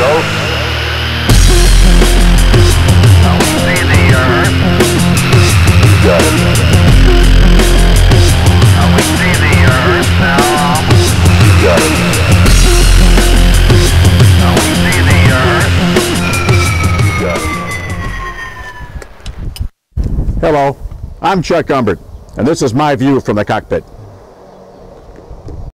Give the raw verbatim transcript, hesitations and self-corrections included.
go. Now we see the Earth. You got it. Now we see the Earth now. You got it. Now we see the Earth. You got it. Hello, I'm Chuck Gumbert, and this is my view from the cockpit.